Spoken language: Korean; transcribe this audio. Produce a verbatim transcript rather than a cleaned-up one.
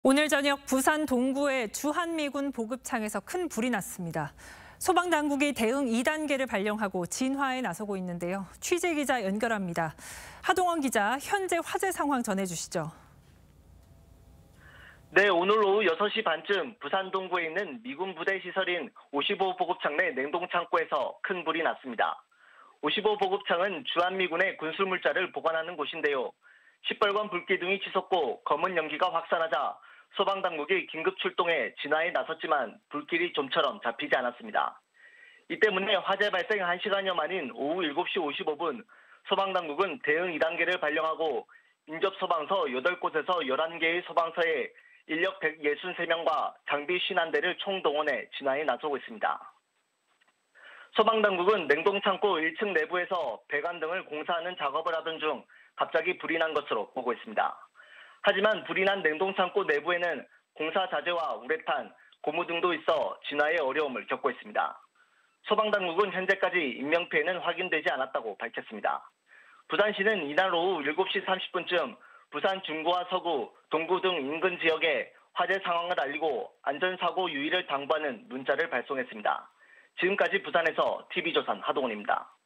오늘 저녁 부산 동구의 주한미군 보급창에서 큰 불이 났습니다. 소방당국이 대응 이 단계를 발령하고 진화에 나서고 있는데요. 취재 기자 연결합니다. 하동원 기자, 현재 화재 상황 전해주시죠. 네, 오늘 오후 여섯 시 반쯤 부산 동구에 있는 미군 부대 시설인 오십오 보급창 내 냉동창고에서 큰 불이 났습니다. 오십오 보급창은 주한미군의 군수물자를 보관하는 곳인데요. 시뻘건 불기둥이 치솟고 검은 연기가 확산하자 소방당국이 긴급 출동해 진화에 나섰지만 불길이 좀처럼 잡히지 않았습니다. 이 때문에 화재 발생 한 시간여 만인 오후 일곱 시 오십오 분 소방당국은 대응 이 단계를 발령하고 인접소방서 여덟 곳에서 열한 개의 소방서에 인력 백육십삼 명과 장비 오십일 대를 총동원해 진화에 나서고 있습니다. 소방당국은 냉동창고 일 층 내부에서 배관 등을 공사하는 작업을 하던 중 갑자기 불이 난 것으로 보고 있습니다. 하지만 불이 난 냉동창고 내부에는 공사 자재와 우레탄, 고무 등도 있어 진화에 어려움을 겪고 있습니다. 소방당국은 현재까지 인명피해는 확인되지 않았다고 밝혔습니다. 부산시는 이날 오후 일곱 시 삼십 분쯤 부산 중구와 서구, 동구 등 인근 지역에 화재 상황을 알리고 안전사고 유의를 당부하는 문자를 발송했습니다. 지금까지 부산에서 티비조선 하동훈입니다.